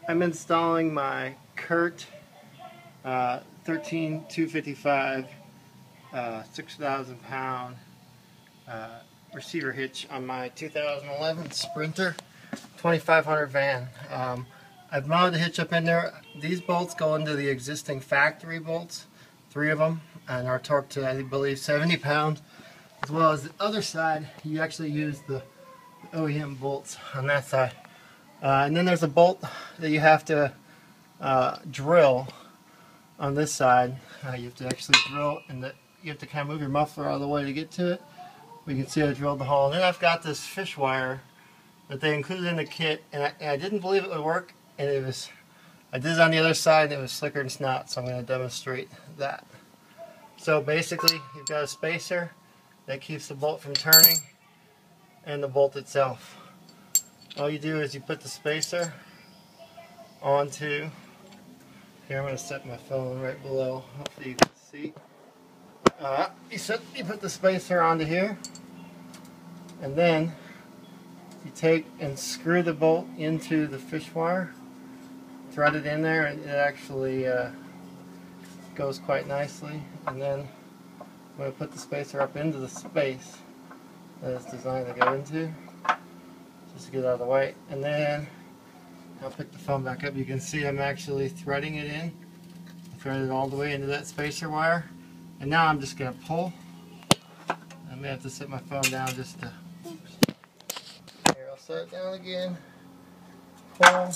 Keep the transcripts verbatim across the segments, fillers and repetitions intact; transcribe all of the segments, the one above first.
I'm installing my Curt uh, thirteen two fifty-five uh, six thousand pound uh, receiver hitch on my two thousand eleven Sprinter twenty-five hundred van. Um, I've mounted the hitch up in there. These bolts go into the existing factory bolts, three of them, and are torqued to, I believe, seventy pounds. As well as the other side, you actually use the O E M bolts on that side. Uh, and then there's a bolt that you have to uh, drill on this side. Uh, you have to actually drill, and the, you have to kind of move your muffler out of the way to get to it. We can see I drilled the hole. And then I've got this fish wire that they included in the kit, and I, and I didn't believe it would work. And it was, I did it on the other side, and it was slicker than snot. So I'm going to demonstrate that. So basically, you've got a spacer that keeps the bolt from turning, and the bolt itself. All you do is you put the spacer onto, here I'm going to set my phone right below, hopefully you can see. Uh, you, set, you put the spacer onto here, and then you take and screw the bolt into the fish wire, thread it in there, and it actually uh, goes quite nicely. And then I'm going to put the spacer up into the space that it's designed to go into, just to get out of the way. And then I'll pick the phone back up. You can see I'm actually threading it in. I threaded it all the way into that spacer wire. And now I'm just going to pull. I may have to set my phone down just to... Here, I'll set it down again. Pull.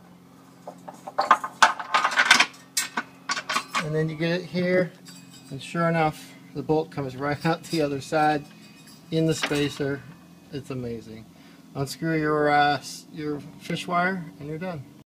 And then you get it here. And sure enough, the bolt comes right out the other side in the spacer. It's amazing. Unscrew your uh, your fish wire and you're done.